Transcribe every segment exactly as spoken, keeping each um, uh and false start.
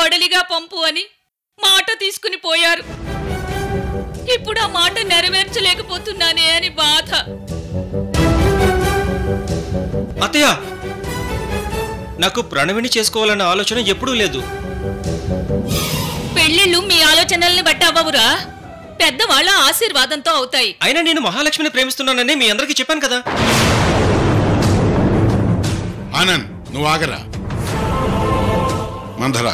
కోడలిగా పంపు అని మాట తీసుకుని పోయారు. ఇప్పుడు ఆ మాట నెరవేర్చలేకపోతున్నానే అని బాధ. అత్తయ్య, నాకు ప్రణవిని చేసుకోవాలన్న ఆలోచన ఎప్పుడూ లేదు. పెళ్లిళ్ళు మీ ఆలోచనల్ని బట్టి అవ్వవురా, పెద్దవాళ్ల ఆశీర్వాదంతో అవుతాయి. అయినా నేను మహాలక్ష్మిని ప్రేమిస్తున్నానని మీ అందరికీ చెప్పాను కదా. ఆనంద్, నువ్వు ఆగరా. మంధరా,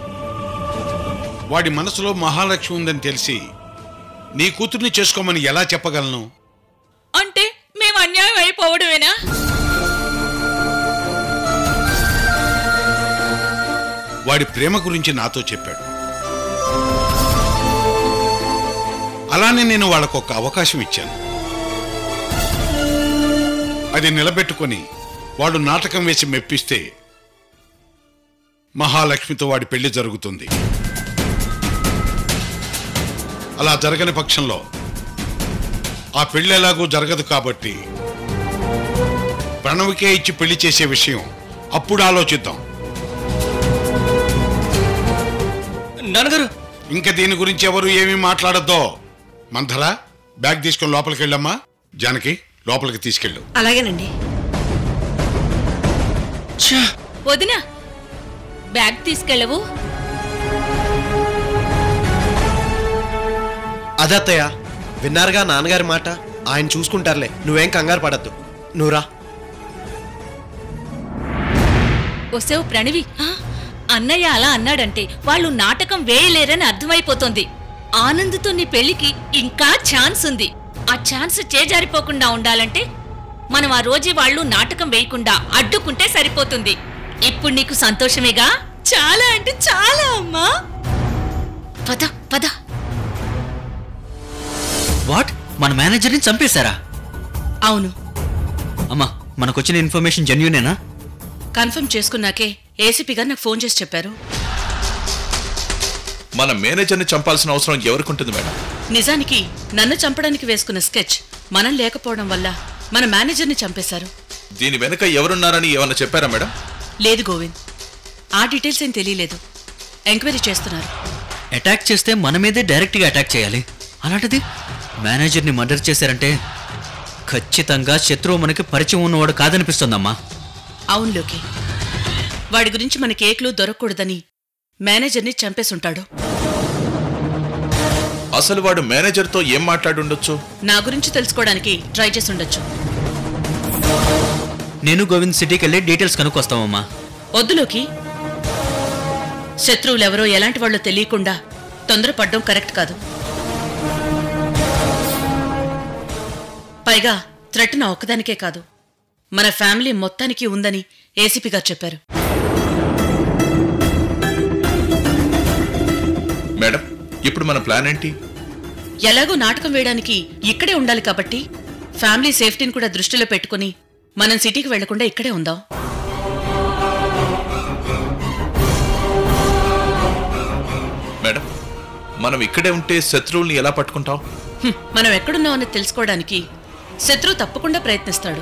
వాడి మనసులో మహాలక్ష్మి ఉందని తెలిసి నీ కూతుర్ని చేసుకోమని ఎలా చెప్పగలను? అంటే మేము అన్యాయం అయిపోవడమేనా? వాడి ప్రేమ గురించి నాతో చెప్పాడు. అలానే నేను వాళ్ళకు ఒక అవకాశం ఇచ్చాను. అది నిలబెట్టుకొని వాడు నాటకం వేసి మెప్పిస్తే మహాలక్ష్మితో వాడి పెళ్లి జరుగుతుంది. అలా జరగని పక్షంలో ఆ పెళ్లి ఎలాగూ జరగదు. కాబట్టి ప్రణవికే ఇచ్చి పెళ్లి చేసే విషయం అప్పుడు ఆలోచిద్దాం. నాన్నగారు, ఇంకా దీని గురించి ఎవరు ఏమీ మాట్లాడద్దో. మంధరా, బ్యాగ్ తీసుకొని లోపలికి వెళ్ళమ్మా. జానకి, లోపలికి తీసుకెళ్ళు. అలాగేనండి. వదినా, బ్యాగ్ తీసుకెళ్ళవు? అదత్తయ్య, విన్నారుగా నాన్నగారి మాట. ఆయన చూసుకుంటారులే, నువ్వేం కంగారు పడద్దు. నువ్వురా. వసేవు ప్రణవి, అన్నయ్య అలా అన్నాడంటే వాళ్ళు నాటకం వేయలేరని అర్థమైపోతుంది. ఆనంద్తో నీ పెళ్లికి ఇంకా ఛాన్స్ ఉంది. ఆ ఛాన్స్ చేజారిపోకుండా ఉండాలంటే మనం ఆ రోజు వాళ్ళు నాటకం వేయకుండా అడ్డుకుంటే సరిపోతుంది. ఇప్పుడు నీకు సంతోషమేగా? చాలా అంటే చాలా అమ్మా. పద పద. వాట్, మన మేనేజర్ని చంపేశారా? అవును అమ్మా, మనకొచ్చిన ఇన్ఫర్మేషన్ జెన్యూనేనా? కన్ఫర్మ్ చేసుకున్నాకే ఏసీపీ గారు నాకు ఫోన్ చేసి చెప్పారు. మన మేనేజర్ని చంపాల్సిన అవసరం ఎవరికుంటుంది మేడం? నిజానికి నన్ను చంపడానికి వేసుకున్న స్కెచ్ మనం లేకపోవడం వల్ల మన మేనేజర్ని చంపేశారు. దీని వెనుక ఎవరున్నారని ఏమన్నా చెప్పారా మేడం? లేదు గోవింద్, ఆ డీటెయిల్స్ ఏం తెలియలేదు. ఎంక్వైరీ చేస్తున్నారు. అటాక్ చేస్తే మన మీదే డైరెక్ట్గా అటాక్ చేయాలి. అలాంటిది మేనేజర్ని మర్డర్ చేశారంటే ఖచ్చితంగా శత్రువు మనకి పరిచయం ఉన్నవాడు కాదనిపిస్తుందమ్మా. అవునులోకి, వాడి గురించి మనకి ఏ క్లూ దొరకకూడదని మేనేజర్ని చంపేసుంటాడు. అసలు వాడు మేనేజర్తో ఏం మాట్లాడుండొచ్చు? నా గురించి తెలుసుకోవడానికి ట్రై చేసి ఉండొచ్చు. నేను గోవింద్ సిటీకి వెళ్ళి డీటెయిల్స్ కనుక్కొస్తామమ్మా. వద్దులోకి, శత్రువులెవరో ఎలాంటి వాళ్ళో తెలియకుండా తొందరపడ్డం కరెక్ట్ కాదు. పైగా థ్రెట్ నా ఒక్కదానికే కాదు, మన ఫ్యామిలీ మొత్తానికి ఉందని ఏసీపీ గారు చెప్పారు. మేడం, ఇప్పుడు మన ప్లాన్ ఏంటి? ఎలాగో నాటకం వేయడానికి ఇక్కడే ఉండాలి కాబట్టి ఫ్యామిలీ సేఫ్టీని కూడా దృష్టిలో పెట్టుకుని మనం సిటీకి వెళ్లకుండా ఇక్కడే ఉందాం. మేడం, మనం ఇక్కడే ఉంటే శత్రువుల్ని ఎలా పట్టుకుంటాం? మనం ఎక్కడున్నామని తెలుసుకోవడానికి శత్రువు తప్పకుండా ప్రయత్నిస్తాడు.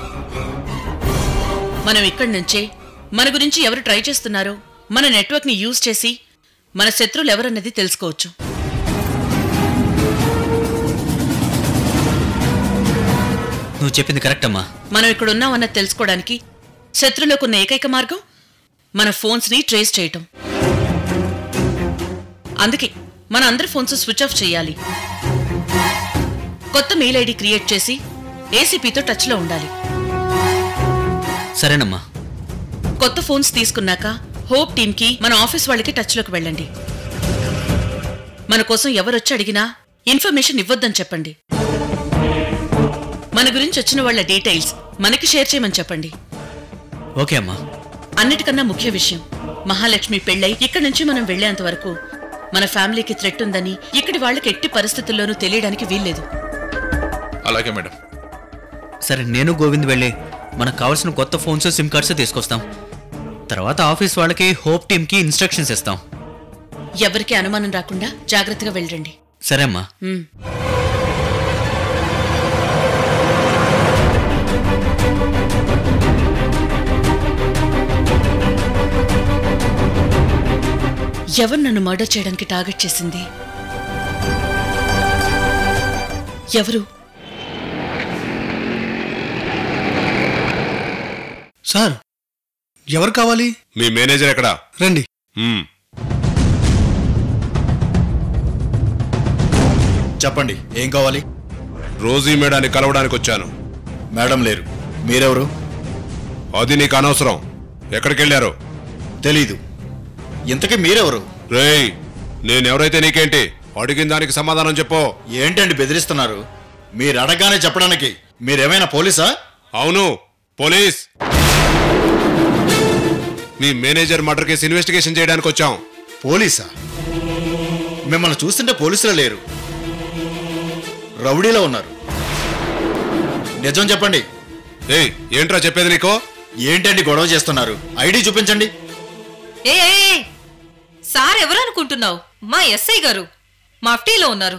మనం ఇక్కడి నుంచే మన గురించి ఎవరు ట్రై చేస్తున్నారో మన నెట్వర్క్ ని యూజ్ చేసి మన శత్రువులు ఎవరన్నది తెలుసుకోవచ్చు. నువ్వు చెప్పింది కరెక్ట్ అమ్మా. మనం ఇక్కడ ఉన్నామన్నది తెలుసుకోవడానికి శత్రువులకున్న ఏకైక మార్గం మన ఫోన్స్ ని ట్రేస్ చేయటం. అందుకే మన అందరి ఫోన్స్ స్విచ్ ఆఫ్ చేయాలి. కొత్త మెయిల్ ఐడి క్రియేట్ చేసి ఏసీపీతో టచ్ లో ఉండాలి. సరేనమ్మా. కొత్త ఫోన్స్ తీసుకున్నాక హోప్ టీమ్ కి మన ఆఫీస్ వాళ్ళకి టచ్ లోకి వెళ్ళండి. మన కోసం ఎవరొచ్చి అడిగినా ఇన్ఫర్మేషన్ ఇవ్వొద్దని చెప్పండి. మన గురించి వచ్చిన వాళ్ళ డీటెయిల్స్ మనకి షేర్ చేయమని చెప్పండి. ఓకే అమ్మా. అన్నిటికన్నా ముఖ్య విషయం, మహాలక్ష్మి పెళ్ళై ఇక్కడి నుంచి మనం వెళ్లేంత వరకు మన ఫ్యామిలీకి థ్రెట్ ఉందని ఇక్కడి వాళ్ళకి ఎట్టి పరిస్థితుల్లోనూ తెలియడానికి వీల్లేదు. అలాగే మేడం. సరే, నేను గోవింద్ వెళ్ళి మనకు కావాల్సిన కొత్త ఫోన్స్, సిమ్ కార్డ్స్ తీసుకొస్తాం. తర్వాత ఆఫీస్ వాళ్ళకి హోప్ టీమ్ కి ఇన్స్ట్రక్షన్స్ ఇస్తాం. ఎవరికి అనుమానం రాకుండా జాగ్రత్తగా వెళ్ళండి. సరే అమ్మా. ఎవరు నన్ను మర్డర్ చేయడానికి టార్గెట్ చేసింది? ఎవరు? సార్, ఎవరు కావాలి? మీ మేనేజర్ ఎక్కడా? రండి. మ్మ్. చెప్పండి, ఏం కావాలి? రోజీ మేడాన్ని కలవడానికి వచ్చాను. మేడం లేరు. మీరెవరు? అది నీకు అనవసరం. ఎక్కడికి వెళ్ళారు? తెలీదు. ఇంతకీ మీరెవరు? రేయ్, నేనెవరైతే నీకేంటి? అడిగిన దానికి సమాధానం చెప్పు. ఏంటండి బెదిరిస్తున్నారు? మీరు అడగానే చెప్పడానికి మీరేమైనా పోలీసా? అవును, పోలీస్. మీ మేనేజర్ మర్డర్ కేసు ఇన్వెస్టిగేషన్ చేయడానికి వచ్చాం. పోలీసా? మిమ్మల్ని చూస్తుంటే పోలీసులు లేరు, రౌడీలో ఉన్నారు. నిజం చెప్పండి. ఏయ్, ఏంట్రా చెప్పేది నీకు? ఏంటండి గొడవ చేస్తున్నారు? ఐడి చూపించండి. ఏ సార్ ఎవరు అనుకుంటున్నావు? మా ఎస్ఐ గారు మఫ్టీలో ఉన్నారు.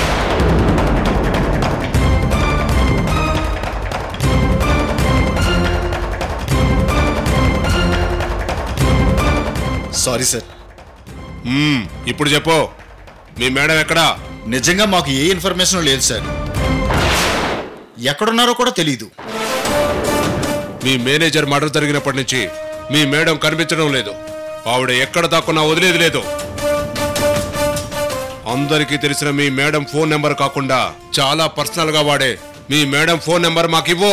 Sorry sir. మ్మ్, ఇప్పుడు చెప్పు, మీ మేడం ఎక్కడా? నిజంగా మాకు ఏ ఇన్ఫర్మేషన్ లేదు సార్. ఎక్కడున్నారో కూడా తెలీదు. మీ మేనేజర్ మర్డర్ జరిగినప్పటి నుంచి మీ మేడం కనిపించడం లేదు. ఆవిడ ఎక్కడ దాక్కున్నా వదిలేది లేదు. అందరికీ తెలిసిన మీ మేడం ఫోన్ నెంబర్ కాకుండా చాలా పర్సనల్ గా వాడే మీ మేడం ఫోన్ నెంబర్ మాకివ్వు.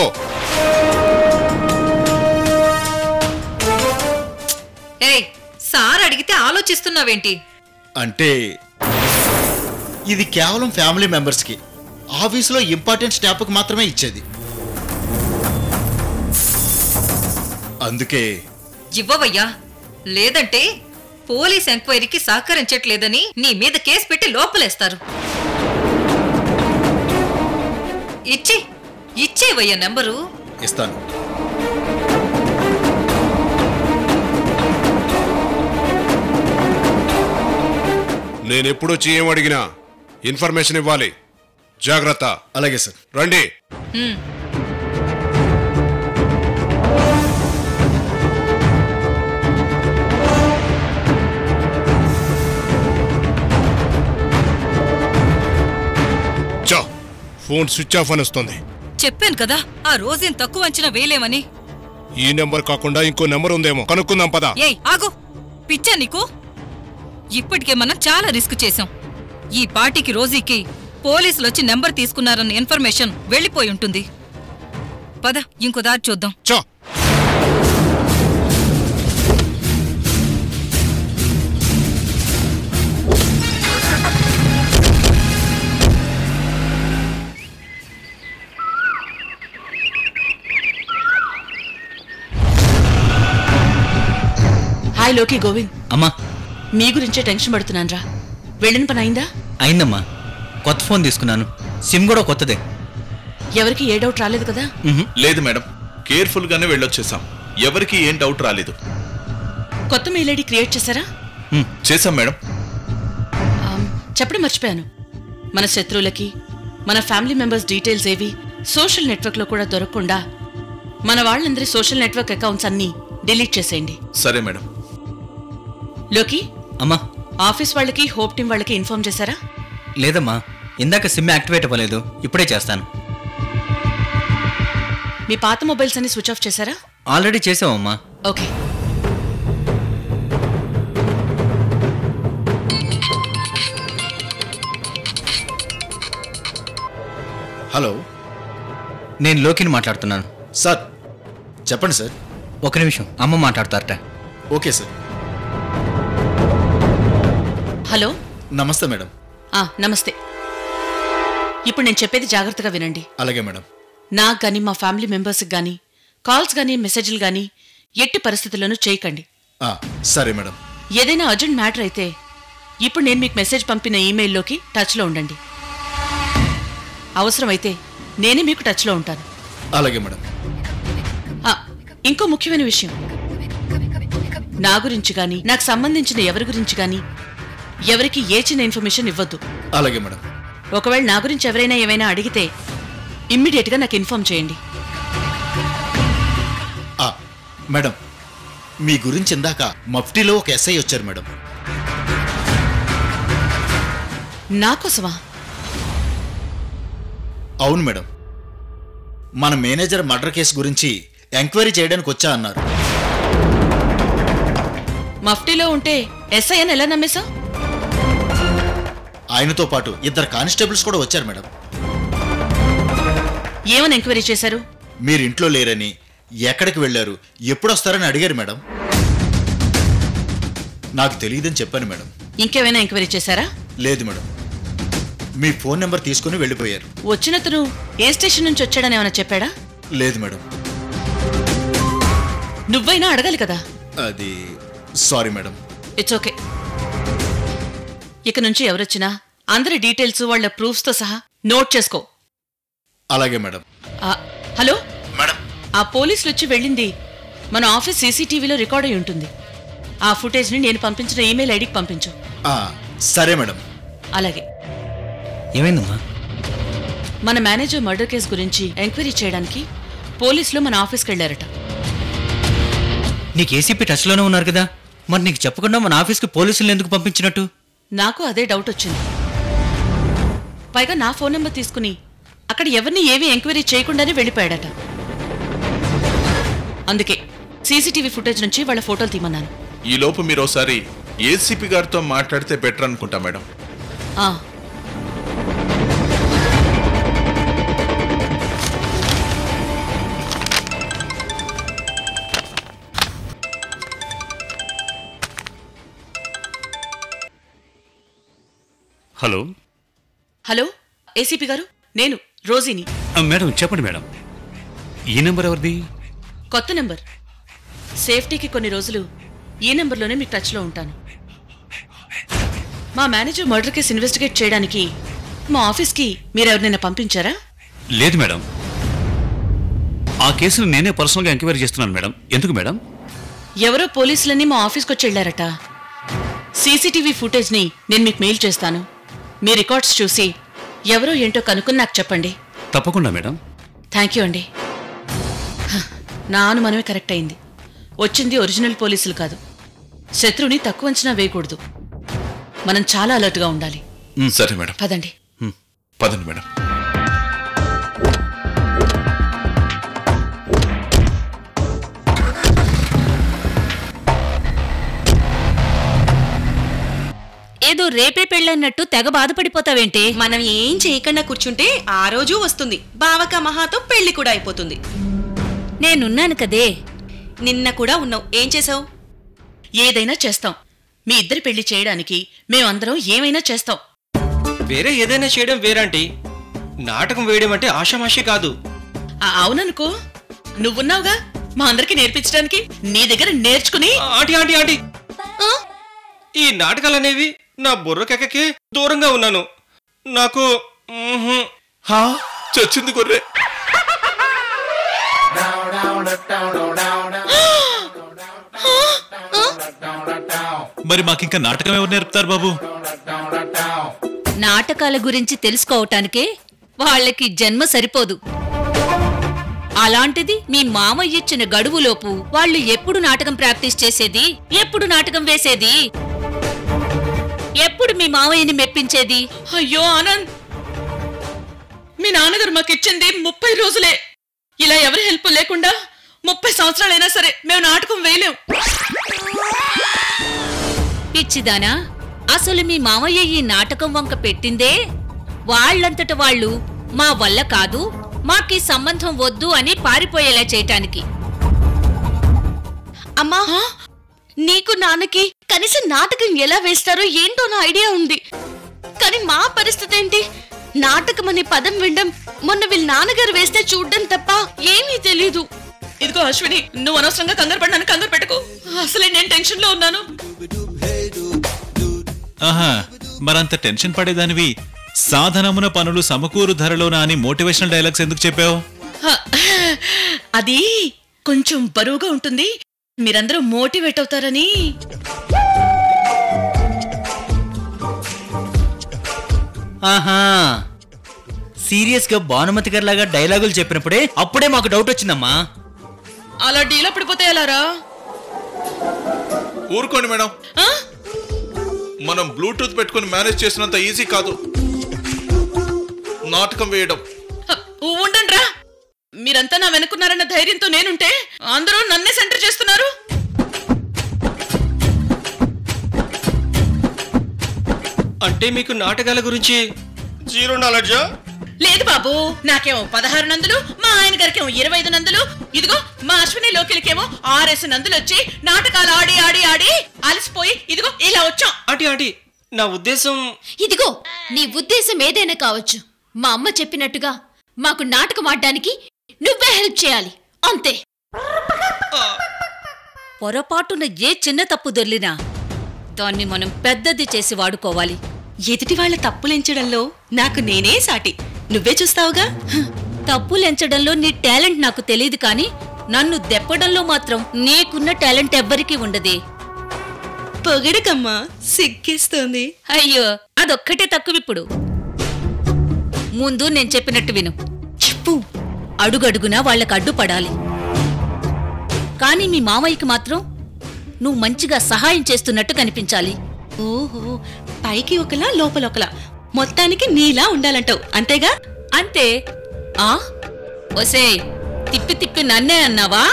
ఏయ్, సార్ అడిగితే ఆలోచిస్తున్నావేంటి? అంటే ఇది కేవలం ఫ్యామిలీ మెంబర్స్కి, ఆఫీసులో ఇంపార్టెంట్ స్టాఫ్కి మాత్రమే ఇచ్చేది. అందుకే ఇవ్వవయ్యా, లేదంటే పోలీస్ ఎంక్వైరీకి సహకరించట్లేదని నీ మీద కేసు పెట్టి లోపలేస్తారు. ఇచ్చి ఇచ్చేవయ్యా నెంబరు. ఇస్తాను. నేనెప్పుడొచ్చి ఏం అడిగినా ఇన్ఫర్మేషన్ ఇవ్వాలి. జాగ్రత్త. అలాగే సార్. రండి. చో, ఫోన్ స్విచ్ ఆఫ్ అని వస్తుంది. చెప్పాను కదా, ఆ రోజేం తక్కువ అంచనా వేయలేమని. ఈ నెంబర్ కాకుండా ఇంకో నెంబర్ ఉందేమో, కనుక్కుందాం పదా. ఏయ్ ఆగు, పిచ్చా నీకు? ఇప్పటికే మనం చాలా రిస్క్ చేశాం. ఈ పార్టీకి రోజీకి పోలీసులు వచ్చి నెంబర్ తీసుకున్నారన్న ఇన్ఫర్మేషన్ వెళ్ళిపోయి ఉంటుంది. పద, ఇంకో దారి చూద్దాం. చో. హాయ్ లోకి గోవింద్. అమ్మా, మీ గురించే టెన్షన్ పడుతున్నాను రా. వెళ్ళిన పని అయిందా? అయిందమ్మా. కొత్త ఫోన్ తీసుకున్నాను, సిమ్ కూడా కొత్తదే. ఎవరికి ఏ డౌట్ రాలేదు కదా? లేదు మేడం, కేర్ఫుల్ గానే వెళ్ళొచ్చేసాం. ఎవరికి ఏం డౌట్ రాలేదు. కొత్త మెయిల్ ఐడి క్రియేట్ చేశారా? చేసాం మేడం. ఆమ్, చెప్పడం మర్చిపోయాను. మన శత్రువులకి మన ఫ్యామిలీ మెంబర్స్ డీటెయిల్స్ ఏవి సోషల్ నెట్వర్క్ లో కూడా దొరకకుండా మన వాళ్ళందరి సోషల్ నెట్వర్క్ అకౌంట్స్ అన్ని డిలీట్ చేసేయండి. సరే మేడం. లోకి, అమ్మా, ఆఫీస్ వాళ్ళకి హోప్ టీం వాళ్ళకి ఇన్ఫార్మ్ చేశారా? లేదమ్మా, ఇందాక సిమ్ యాక్టివేట్ అవ్వలేదు. ఇప్పుడే చేస్తాను. మీ పాత మొబైల్స్ అన్ని స్విచ్ ఆఫ్ చేశారా? ఆల్రెడీ చేసావమ్మా. ఓకే. హలో, నేను లోకిని మాట్లాడుతున్నాను. సార్ చెప్పండి సార్. ఒక నిమిషం, అమ్మ మాట్లాడతారట. Okay sir. హలో. నమస్తే మేడం. ఆ, నమస్తే. ఇప్పుడు నేను చెప్పేది జాగ్రత్తగా వినండి. అలాగే మేడం. నాకు గానీ మా ఫ్యామిలీ మెంబర్స్కి గానీ కాల్స్ గానీ మెసేజ్లు గానీ ఎట్టి పరిస్థితుల్లోనూ చేయకండి. సరే మేడం. ఏదైనా అర్జెంట్ మ్యాటర్ అయితే ఇప్పుడు నేను మీకు మెసేజ్ పంపిన ఈమెయిల్లోకి టచ్లో ఉండండి. అవసరమైతే నేనే మీకు టచ్లో ఉంటాను. అలాగే మేడం. ఇంకో ముఖ్యమైన విషయం, నా గురించి గానీ నాకు సంబంధించిన ఎవరి గురించి గానీ ఎవరికి ఏ చిన్న ఇన్ఫర్మేషన్ ఇవ్వద్దు. అలాగే మేడం. ఒకవేళ నా గురించి ఎవరైనా ఏమైనా అడిగితే ఇమ్మీడియట్గా నాకు ఇన్ఫార్మ్ చేయండి. మేడం, మీ గురించి ఇందాక మఫ్టీలో ఒక ఎస్ఐ వచ్చారు మేడం. నాకోసమా? అవును మేడం, మన మేనేజర్ మర్డర్ కేసు గురించి ఎంక్వైరీ చేయడానికి వచ్చా అన్నారు. మఫ్టీలో ఉంటే ఎస్ఐ అని ఎలా నమ్మేశా? ఆయనతో పాటు ఇద్దరు కానిస్టేబుల్స్ కూడా వచ్చారు మేడం. ఏమని ఎంక్వైరీ చేశారు? మీరు ఇంట్లో లేరని, ఎక్కడికి వెళ్ళారు, ఎప్పుడు వస్తారని అడిగారు మేడం. నాకు తెలియదని చెప్పాను మేడం. ఇంకేమైనా ఎంక్వైరీ చేశారా? లేదు మేడం, మీ ఫోన్ నెంబర్ తీసుకుని వెళ్ళిపోయారు. వచ్చినతను ఏ స్టేషన్ నుంచి వచ్చాడని ఏమైనా చెప్పాడా? లేదు మేడం. నువ్వైనా అడగాలి కదా. అది సారీ మేడం. It's okay. ఇక నుంచి ఎవరొచ్చినా అందరి డీటెయిల్స్ వాళ్ళ ప్రూఫ్స్ తో సహా నోట్ చేసుకో. అలాగే మేడం. హలో మేడం, ఆ పోలీసులు వచ్చి వెళ్ళింది మన ఆఫీస్ సీసీటీవీలో రికార్డ్ అయి ఉంటుంది. ఆ ఫుటేజ్ ని నేను పంపించిన ఈమెయిల్ ఐడికి పంపించు. సరే మేడం. అలాగే. ఏమైందమ్మా? మన మేనేజర్ మర్డర్ కేసు గురించి ఎంక్వైరీ చేయడానికి పోలీసులు మన ఆఫీస్కి వెళ్లారట. నీకు ఏసీపీ టచ్లోనే ఉన్నారు కదా, మరి నీకు చెప్పకుండా మన ఆఫీస్కి పోలీసులను ఎందుకు పంపించినట్టు? నాకు అదే డౌట్ వచ్చింది. పైగా నా ఫోన్ నెంబర్ తీసుకుని అక్కడ ఎవరిని ఏమీ ఎంక్వైరీ చేయకుండానే వెళ్ళిపోయాడట. అందుకే సీసీటీవీ ఫుటేజ్ నుంచి వాళ్ళ ఫోటోలు తీమన్నాను. ఈ లోపు మీరు ఒకసారి ఏసీపీ గారితో మాట్లాడితే బెటర్ అనుకుంటా మేడం. హలో హలో ఏసీపీ గారు, నేను రోజీని. మేడం చెప్పండి మేడం, ఈ నెంబర్ ఎవరిది? కొత్త నెంబర్. సేఫ్టీకి కొన్ని రోజులు ఈ నెంబర్లోనే మీకు టచ్లో ఉంటాను. మా మేనేజర్ మర్డర్ కేసు ఇన్వెస్టిగేట్ చేయడానికి మా ఆఫీస్కి మీరెవరినైనా పంపించారా? లేదు మేడం, ఆ కేసును నేనే పర్సనల్గా ఎంక్వైరీ చేస్తున్నాను మేడం. ఎందుకు మేడం? ఎవరో పోలీసులన్నీ మా ఆఫీస్కి వచ్చి వెళ్ళారట. సీసీటీవీ ఫుటేజ్ని నేను మీకు మెయిల్ చేస్తాను. మీ రికార్డ్స్ చూసి ఎవరో ఏంటో కనుక్కుని నాకు చెప్పండి. తప్పకుండా మేడం. థ్యాంక్ యూ అండి. నా అనుమానమే కరెక్ట్ అయింది. వచ్చింది ఒరిజినల్ పోలీసులు కాదు. శత్రువుని తక్కువ అంచనా వేయకూడదు. మనం చాలా అలర్ట్గా ఉండాలి. సరే మేడం. పదండి. పదండి మేడం. ఏదో రేపే పెళ్ళన్నట్టు తెగ బాధపడిపోతావేంటి? మనం ఏం చేయకుండా కూర్చుంటే ఆ రోజు వస్తుంది. బావక మహాతో పెళ్లి కూడా అయిపోతుంది. నేనున్నాను కదే. నిన్న కూడా ఉన్నావు. ఏం చేసావు? ఏదైనా చేస్తాం. మీ ఇద్దరి పెళ్లి చేయడానికి మేమందరం ఏమైనా చేస్తాం. వేరే ఏదైనా చేయడం వేరంటీ. నాటకం వేయడం అంటే ఆషామాషి కాదు. అవుననుకో, నువ్వున్నావుగా మా అందరికి నేర్పించడానికి. నీ దగ్గర నేర్చుకుని. ఆంటీ ఆంటీ ఆంటీ ఈ నాటకాలనేవి నా బుర్రకెక్కకే దూరంగా ఉన్నాను. నాకు చచ్చింది గొర్రె. మరి మాకింకా నాటకం ఎవరు నేర్పుతారు బాబు? నాటకాల గురించి తెలుసుకోవటానికే వాళ్ళకి జన్మ సరిపోదు. అలాంటిది మీ మామయ్య ఇచ్చిన గడువులోపు వాళ్ళు ఎప్పుడు నాటకం ప్రాక్టీస్ చేసేది, ఎప్పుడు నాటకం వేసేది, ఎప్పుడు మీ మామయ్యని మెప్పించేది? అయ్యో ఆనంద్, మీ నాన్నగారు మాకిచ్చింది ముప్పై రోజులే. ఇలా ఎవరి హెల్ప్ లేకుండా ముప్పై సంవత్సరాలైనా సరే మేము నాటకం వేయలేం. పిచ్చిదానా, అసలు మీ మామయ్య ఈ నాటకం వంక పెట్టిందే వాళ్ళంతట వాళ్ళు మా వల్ల కాదు, మాకీ సంబంధం వద్దు అని పారిపోయేలా చేయటానికి. అమ్మా, నీకు నాన్నకి కనీసం నాటకం ఎలా వేస్తారో ఏంటో నా ఐడియా ఉంది. కానీ మా పరిస్థితి ఏంటి? నాటకం అనే పదం వినడం, మొన్న వీళ్ళ నాన్నగారు వేస్తే చూడడం తప్ప ఏమీ తెలీదు. ఇదిగో అశ్విని, నువ్వు అనవసరంగా కంగారు పడ్డాను. కంగారు పెట్టుకో. అసలే నేను టెన్షన్ లో ఉన్నాను. ఆహా, మరంత టెన్షన్ పడేదానివి సాధనమున పనులు సమకూరు ధరలోనా అని మోటివేషనల్ డైలాగ్స్ ఎందుకు చెప్పావు? అది కొంచెం బరువుగా ఉంటుంది, మీరందరూ మోటివేట్ అవుతారని. ఆహా, సీరియస్ గా భానుమతి గారి లాగా డైలాగులు చెప్పినప్పుడే అప్పుడే మాకు డౌట్ వచ్చిందమ్మా. అలా డీలా పడిపోతే ఎలారా? ఊరుకోండి మేడం. మనం బ్లూటూత్ పెట్టుకుని మేనేజ్ చేసినంత ఈజీ కాదు నాటకం వేయడం. ఉండండి రా, మీరంతా నా వెనుకున్నారన్న ధైర్యంతో నేనుంటే అందరూ నన్నే సెంటర్ చేస్తున్నారు. అంటే మీకు నాటకాల గురించి జీరో నాలెడ్జా? లేదు బాబు, నాకేమో పదహారు నందులు, మా ఆయన గారికేమో ఇరవై ఐదు నందులు, ఇదిగో మా అశ్విని లోకిలకేమో ఆరేసి నందులు వచ్చి నాటకాలు ఆడి ఆడి ఆడి అలసిపోయి ఇదిగో ఇలా వచ్చాం. ఆంటీ ఆంటీ నా ఉద్దేశం. ఇదిగో నీ ఉద్దేశం ఏదైనా కావచ్చు, మా అమ్మ చెప్పినట్టుగా మాకు నాటకం ఆడడానికి నువ్వే హెల్ప్ చేయాలి అంతే. పొరపాటున ఏ చిన్న తప్పు దొర్లినా దాన్ని మనం పెద్దది చేసి వాడుకోవాలి. ఎదుటి వాళ్ళ తప్పులెంచడంలో నాకు నేనే సాటి, నువ్వే చూస్తావుగా. తప్పులెంచడంలో నీ టాలెంట్ నాకు తెలియదు కానీ నన్ను దెప్పడంలో మాత్రం నీకున్న టాలెంట్ ఎవ్వరికీ ఉండదే. పొగడకమ్మా, సిగ్గేస్తోంది. అయ్యో అదొక్కటే తక్కువిప్పుడు. ముందు నేను చెప్పినట్టు విను. చెప్పు. అడుగడుగునా వాళ్ళకు అడ్డుపడాలి. కానీ మీ మామయ్యకి మాత్రం నువ్వు మంచిగా సహాయం చేస్తున్నట్టు కనిపించాలి. ఓహో, పైకి ఒకలా లోపల ఒకలా, మొత్తానికి నీలా ఉండాలంటావు అంతేగా? అంతే. ఆ ఒసే తిప్పి తిప్పి నన్నే అన్నావా?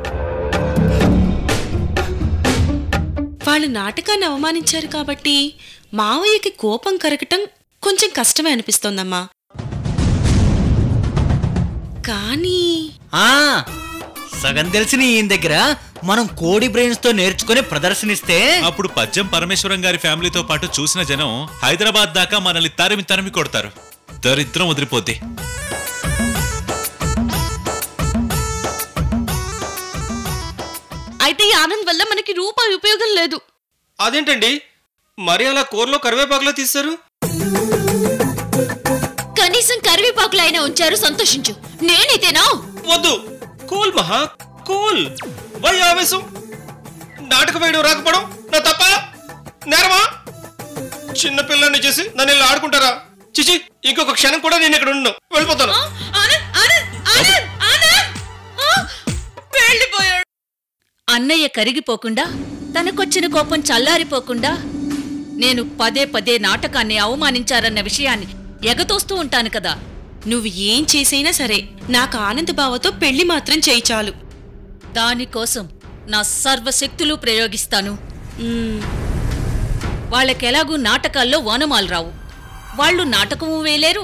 వాళ్ళు నాటకాన్ని అవమానించారు కాబట్టి మావయ్యకి కోపం కరగటం కొంచెం కష్టమే అనిపిస్తోందమ్మా. కానీ ఆ సగం తెలిసిన ఈయన దగ్గర మనం కోడి బ్రెయిన్స్ తో నేర్చుకుని ప్రదర్శనిస్తే అప్పుడు పద్యం పరమేశ్వరం గారి ఫ్యామిలీతో పాటు చూసిన జనం హైదరాబాద్ దాకా మనల్ని తరిమి తరిమి కొడతారు. దరిద్రం వదిలిపోద్ది. అయితే ఈ ఆనంద్ వల్ల మనకి రూపాయి ఉపయోగం లేదు. అదేంటండి మరి అలా కూరలో కరివేపాకులో తీస్తారు? కనీసం కరివేపాకులు అయినా ఉంచారు, సంతోషించు. నేనైతేనా? వద్దు, కూల్ మహా కూల్. వై ఆవేశం? నాటకం వేయడం రాకపోవడం నా తప్ప? నేరమా? చిన్న పిల్లల్ని చేసి నన్ను ఇలా ఆడుకుంటారా? చిచి, ఇంకొక క్షణం కూడా నేను ఇక్కడ ఉండను, వెళ్ళిపోతాను. అన్నయ్య కరిగిపోకుండా, తనకొచ్చిన కోపం చల్లారిపోకుండా నేను పదే పదే నాటకాన్ని అవమానించారన్న విషయాన్ని ఎగతోస్తూ ఉంటాను కదా. నువ్వు ఏం చేసైనా సరే నాకు ఆనంద్ బావతో పెళ్లి మాత్రం చేయి చాలు. దానికోసం నా సర్వశక్తులు ప్రయోగిస్తాను. వాళ్ళకెలాగూ నాటకాల్లో ఓనమాలు రావు. వాళ్ళు నాటకము వేయలేరు,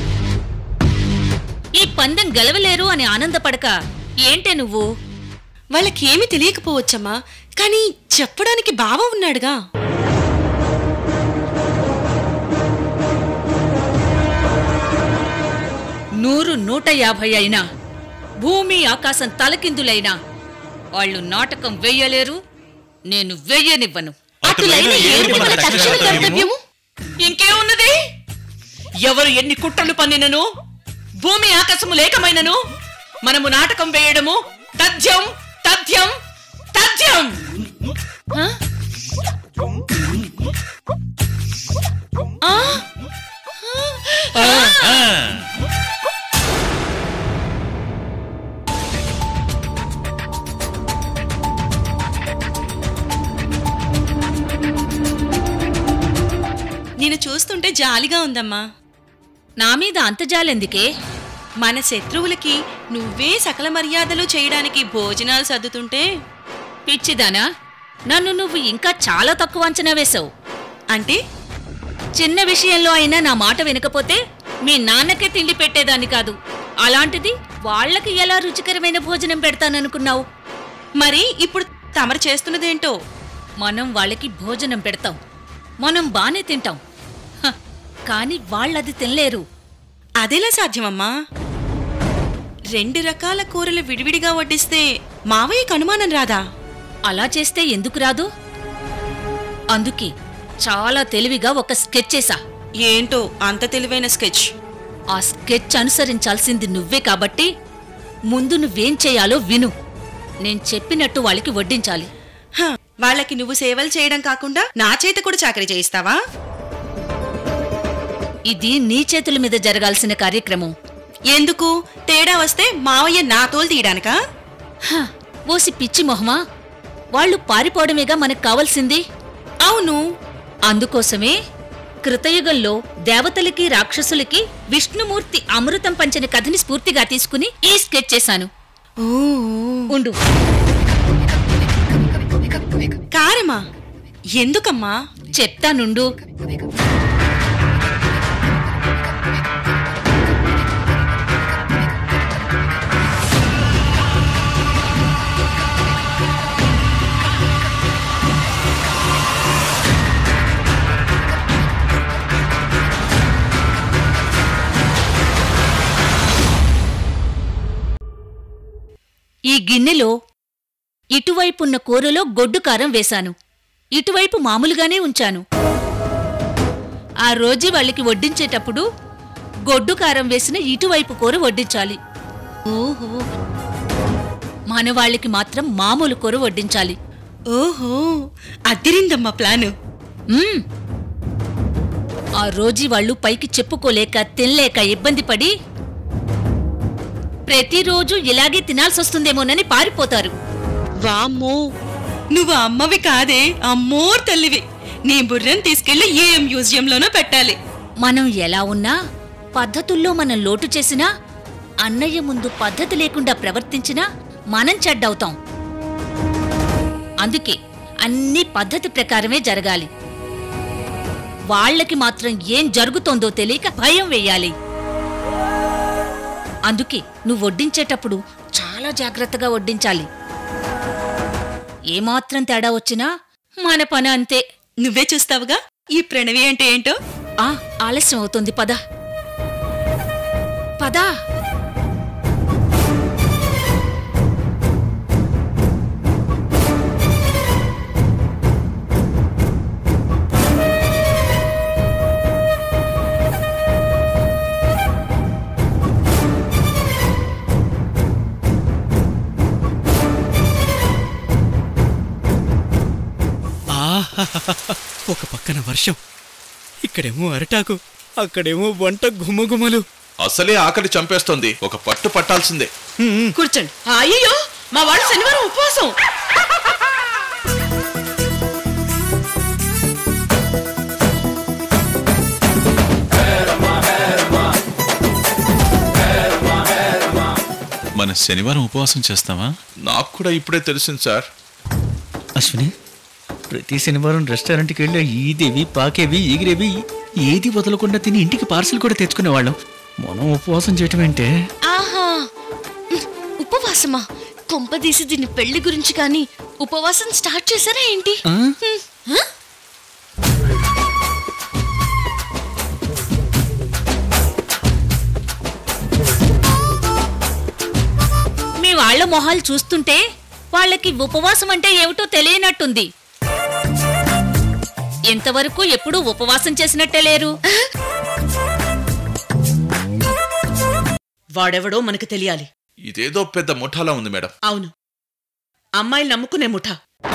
ఈ పందెం గెలవలేరు అని ఆనందపడక ఏంటే నువ్వు? వాళ్ళకేమీ తెలియకపోవచ్చమ్మా, కానీ చెప్పడానికి బావ ఉన్నాడుగా. నూరు నూట యాభై అయినా, భూమి ఆకాశం తలకిందులైనా వాళ్ళు నాటకం వెయ్యలేరు, నేను వెయ్యనివ్వను. ఇంకేమున్నది? ఎవరు ఎన్ని కుట్రలు పన్నినను, భూమి ఆకాశము లేకమైనను మనము నాటకం వేయడము తథ్యం తథ్యం తథ్యం. నేను చూస్తుంటే జాలిగా ఉందమ్మా. నా మీద అంత జాలెందుకే? మన శత్రువులకి నువ్వే సకల మర్యాదలు చేయడానికి భోజనాలు సర్దుతుంటే. పిచ్చిదానా, నన్ను నువ్వు ఇంకా చాలా తక్కువ అంచనా వేశావు. అంటే చిన్న విషయంలో అయినా నా మాట వినకపోతే మీ నాన్నకే తిండి పెట్టేదాన్ని కాదు. అలాంటిది వాళ్ళకి ఎలా రుచికరమైన భోజనం పెడతాననుకున్నావు? మరి ఇప్పుడు తమరు చేస్తున్నదేంటో? మనం వాళ్ళకి భోజనం పెడతాం, మనం బానే తింటాం, కానీ వాళ్ళది తినలేరు. అదెలా సాధ్యమమ్మా? రెండు రకాల కూరలు విడివిడిగా వడ్డిస్తే మావయ్యకు అనుమానం రాదా? అలా చేస్తే ఎందుకు రాదు? అందుకే చాలా తెలివిగా ఒక స్కెచ్ చేశా. ఏంటో అంత తెలివైన స్కెచ్? ఆ స్కెచ్ అనుసరించాల్సింది నువ్వే కాబట్టి ముందు నువ్వేం చేయాలో విను. నేను చెప్పినట్టు వాళ్ళకి వడ్డించాలి. వాళ్ళకి నువ్వు సేవలు చేయడం కాకుండా నా చేత కూడా చాకరీ చేయిస్తావా? ఇది నీ చేతుల మీద జరగాల్సిన కార్యక్రమం. ఎందుకు? తేడా వస్తే మావయ్య నా తోలు తీయడానికా? ఓసి పిచ్చి మొహమా, వాళ్ళు పారిపోవడమేగా మనకు కావాల్సింది. అవును, అందుకోసమే కృతయుగంలో దేవతలకి రాక్షసులకి విష్ణుమూర్తి అమృతం పంచిన కథని స్ఫూర్తిగా తీసుకుని ఈ స్కెచ్ చేశాను. ఉండు. కారమా? ఎందుకమ్మా? చెప్తానుండు. ఈ గిన్నెలో ఇటువైపున్న కూరలో గొడ్డు కారం వేశాను, ఇటువైపు మామూలుగానే ఉంచాను. ఆ రోజు వాళ్ళకి వడ్డించేటప్పుడు గొడ్డు కారం వేసిన ఇటువైపు కూర వడ్డించాలి. ఓహో, మన వాళ్ళకి మాత్రం మామూలు కూర వడ్డించాలి. ఓహో, అదిరిందమ్మా ప్లాను. ఆ రోజు వాళ్ళు పైకి చెప్పుకోలేక తినలేక ఇబ్బంది పడి ప్రతిరోజు ఇలాగే తినాల్సొస్తుందేమోనని పారిపోతారు. వామ్మో, నువ్వు అమ్మవి కాదే, అమ్మోర్ తల్లివి. నీ బుర్రని తీసుకెళ్లి ఏ మ్యూజియంలోనో పెట్టాలి. మనం ఎలా ఉన్నా పద్ధతుల్లో మనం లోటు చేసినా, అన్నయ్య ముందు పద్ధతి లేకుండా ప్రవర్తించినా మనం చెడ్డవుతాం. అందుకే అన్ని పద్ధతి ప్రకారమే జరగాలి. వాళ్ళకి మాత్రం ఏం జరుగుతోందో తెలియక భయం వేయాలి. అందుకే నువ్వు వడ్డించేటప్పుడు చాలా జాగ్రత్తగా వడ్డించాలి. ఏమాత్రం తేడా వచ్చినా మన పని అంతే. నువ్వే చూస్తావుగా ఈ ప్రణవి అంటే ఏంటో. ఆ ఆలస్యం అవుతుంది, పద పదా. ఒక పక్కన వర్షం, ఇక్కడేమో అరటాకు, అక్కడేమో వంట గుమ్మగుమ్మలు. అసలే ఆకలి చంపేస్తోంది, ఒక పట్టు పట్టాల్సిందే. కూర్చోండి. అయ్యో, మా వాడు శనివారం ఉపవాసం. మన శనివారం ఉపవాసం చేస్తావా? నాకు కూడా ఇప్పుడే తెలిసింది సార్. అశ్విని, ప్రతి శనివారం రెస్టారెంట్కి వెళ్ళి ఈదేవి పాకేవి ఎగిరేవి ఏది వదలకుండా తిని ఇంటికి పార్సిల్ కూడా తెచ్చుకునేవాళ్ళం. మనం ఉపవాసం చేయటం ఏంటే? ఆహా, ఉపవాసమా? కొంపదీసి దీని పెళ్లి గురించి కానీ ఉపవాసం స్టార్ట్ చేశారా ఏంటి? మీ వాళ్ల మొహాలు చూస్తుంటే వాళ్ళకి ఉపవాసం అంటే ఏమిటో తెలియనట్టుంది. ఎంతవరకు ఎప్పుడూ ఉపవాసం చేసినట్టే లేరు. వాడెవడో మనకు తెలియాలి. ఇదేదో పెద్ద ముఠాలా ఉంది మేడం. అవును, అమ్మాయిలు నమ్ముకునే ముఠా.